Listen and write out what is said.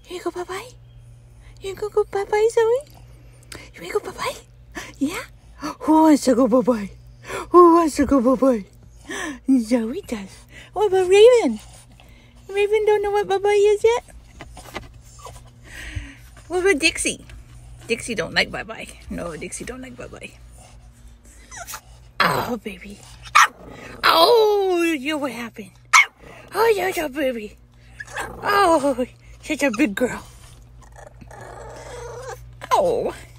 You wanna go bye-bye? You wanna go bye-bye, Zoe? You wanna go bye-bye? Yeah? Who wants to go bye-bye? Who wants to go bye-bye? Zoe does. What about Raven? Raven don't know what bye-bye is yet? What about Dixie? Dixie don't like bye-bye. No, Dixie don't like bye-bye. Oh, baby. Oh, you what happened? Oh, you're a baby. Oh, such a big girl. Oh.